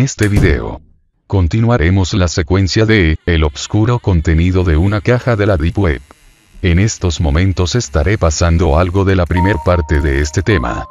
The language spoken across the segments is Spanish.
este video continuaremos la secuencia de el obscuro contenido de una caja de la Deep Web. En estos momentos estaré pasando algo de la primer parte de este tema.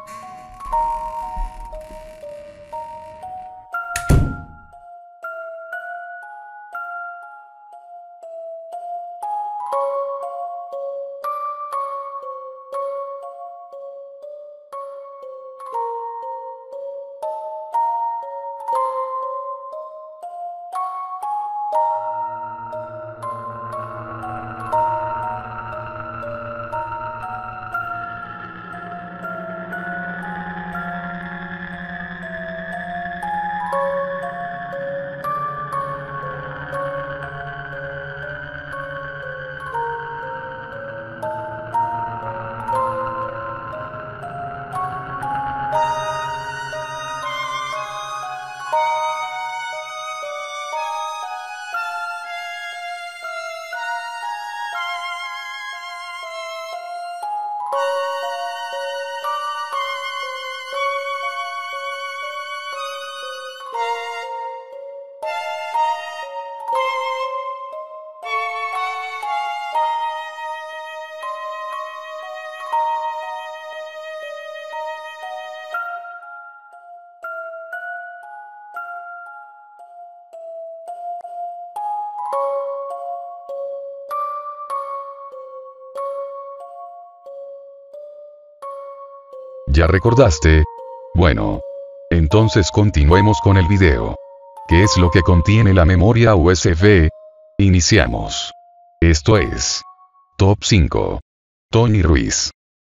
¿Ya recordaste? Bueno. Entonces continuemos con el video. ¿Qué es lo que contiene la memoria USB? Iniciamos. Esto es Top 5. Tony Ruiz.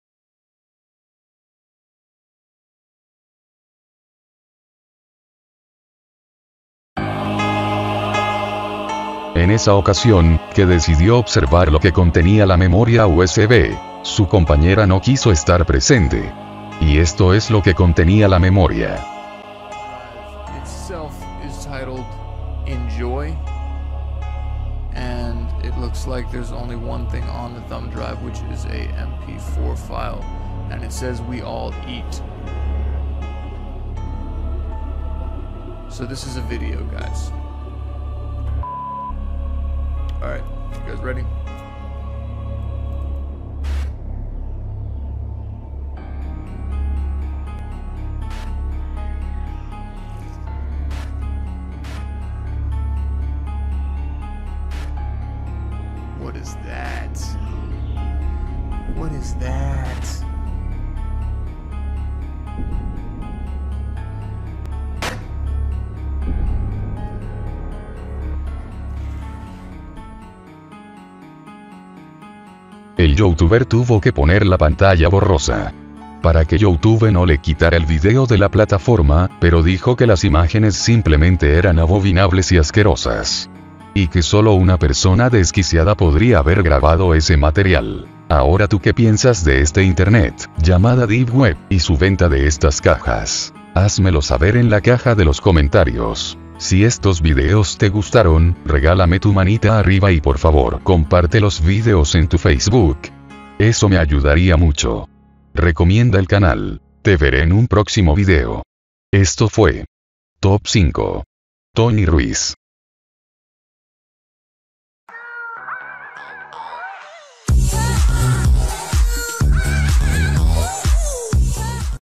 En esa ocasión, que decidió observar lo que contenía la memoria USB, su compañera no quiso estar presente. Y esto es lo que contenía la memoria. Itself is titled Enjoy, and it looks like there's only one thing on the thumb drive, which is a MP4 file, and it says we all eat. So this is a video, guys. Alright, you guys ready? What is that? What is that? El youtuber tuvo que poner la pantalla borrosa para que YouTube no le quitara el video de la plataforma, pero dijo que las imágenes simplemente eran abominables y asquerosas. Y que solo una persona desquiciada podría haber grabado ese material. Ahora tú qué piensas de este internet, llamada Deep Web, y su venta de estas cajas. Házmelo saber en la caja de los comentarios. Si estos videos te gustaron, regálame tu manita arriba y por favor comparte los videos en tu Facebook. Eso me ayudaría mucho. Recomienda el canal. Te veré en un próximo video. Esto fue Top 5. Tony Ruiz.